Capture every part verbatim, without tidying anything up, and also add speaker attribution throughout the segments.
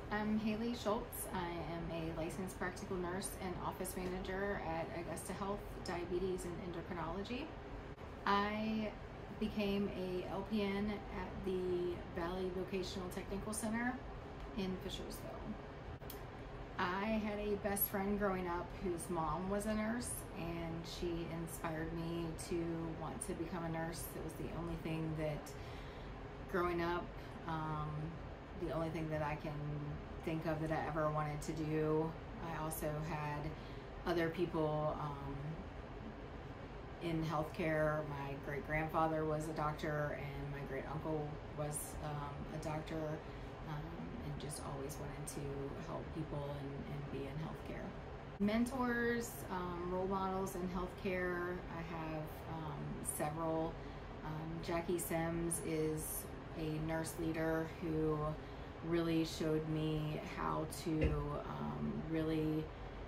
Speaker 1: I'm Haley Schultz. I am a licensed practical nurse and office manager at Augusta Health Diabetes and Endocrinology. I became a L P N at the Valley Vocational Technical Center in Fishersville. I had a best friend growing up whose mom was a nurse, and she inspired me to want to become a nurse. It was the only thing that growing up, um, the only thing that I can think of that I ever wanted to do. I also had other people um, in healthcare. My great grandfather was a doctor, and my great uncle was um, a doctor, um, and just always wanted to help people and, and be in healthcare. Mentors, um, role models in healthcare, I have um, several. Um, Jackie Sims is a nurse leader who really showed me how to um, really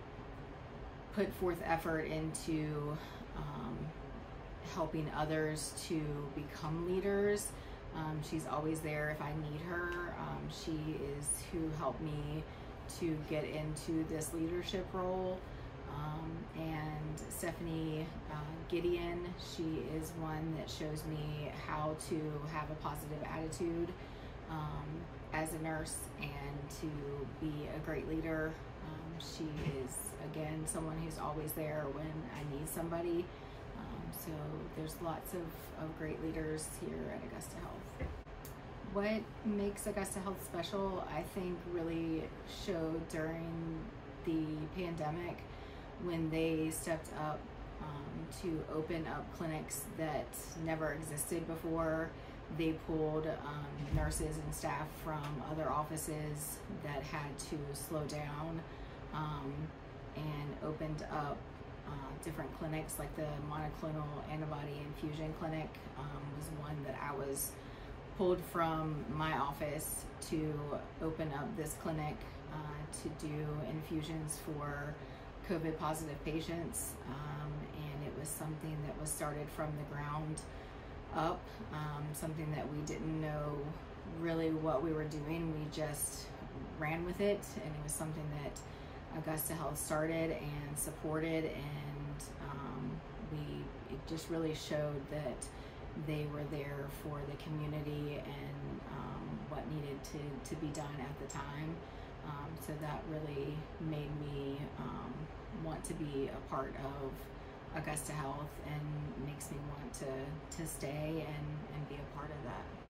Speaker 1: put forth effort into um, helping others to become leaders. Um, she's always there if I need her. Um, she is who helped me to get into this leadership role. Um, and Stephanie uh, Gideon, she is one that shows me how to have a positive attitude um, as a nurse and to be a great leader. Um, she is, again, someone who's always there when I need somebody. Um, so there's lots of, of great leaders here at Augusta Health. What makes Augusta Health special, I think, really showed during the pandemic when they stepped up um, to open up clinics that never existed before. They pulled um, nurses and staff from other offices that had to slow down um, and opened up uh, different clinics, like the monoclonal antibody infusion clinic um, was one that I was pulled from my office to open up this clinic uh, to do infusions for COVID positive patients, um, and it was something that was started from the ground up, um, something that we didn't know really what we were doing. We just ran with it, and it was something that Augusta Health started and supported, and um, we it just really showed that they were there for the community and um, what needed to, to be done at the time. Um, so that really made me um, want to be a part of Augusta Health and makes me want to, to stay and, and be a part of that.